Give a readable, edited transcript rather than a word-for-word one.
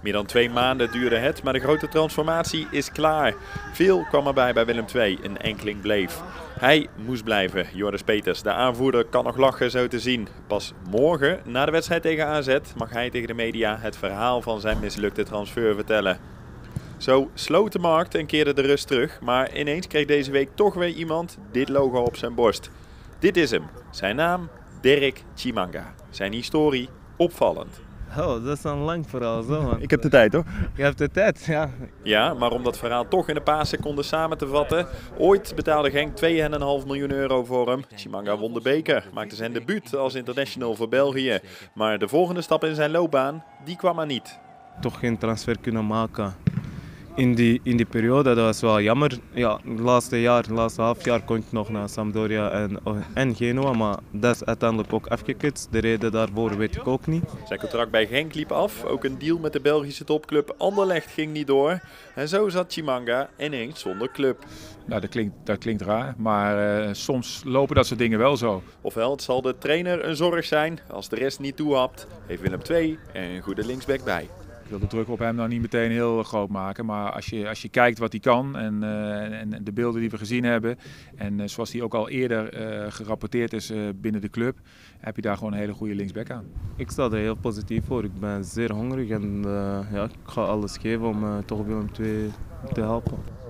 Meer dan 2 maanden duurde het, maar de grote transformatie is klaar. Veel kwam erbij bij Willem II, een enkeling bleef. Hij moest blijven, Joris Peters. De aanvoerder kan nog lachen, zo te zien. Pas morgen, na de wedstrijd tegen AZ, mag hij tegen de media het verhaal van zijn mislukte transfer vertellen. Zo sloot de markt en keerde de rust terug, maar ineens kreeg deze week toch weer iemand dit logo op zijn borst. Dit is hem. Zijn naam, Derek Chimanga. Zijn historie, opvallend. Oh, dat is een lang verhaal zo, man. Ik heb de tijd, hoor. Je hebt de tijd, ja. Ja, maar om dat verhaal toch in een paar seconden samen te vatten. Ooit betaalde Genk 2,5 miljoen euro voor hem. Chimanga won de beker, maakte zijn debuut als international voor België. Maar de volgende stap in zijn loopbaan, die kwam er niet. Toch geen transfer kunnen maken. In die periode, dat was wel jammer. Ja, het laatste half jaar kon ik nog naar Sampdoria en Genoa, maar dat is uiteindelijk ook afgeketst. De reden daarvoor weet ik ook niet. Zijn contract bij Genk liep af, ook een deal met de Belgische topclub Anderlecht ging niet door. En zo zat Chimanga ineens zonder club. Nou, dat klinkt raar, maar soms lopen dat soort dingen wel zo. Ofwel, het zal de trainer een zorg zijn. Als de rest niet toehapt, heeft Willem II er een goede linksback bij. Ik wil de druk op hem nou niet meteen heel groot maken, maar als je kijkt wat hij kan en de beelden die we gezien hebben en zoals hij ook al eerder gerapporteerd is binnen de club, heb je daar gewoon een hele goede linksback aan. Ik sta er heel positief voor. Ik ben zeer hongerig en ja, ik ga alles geven om toch Willem II te helpen.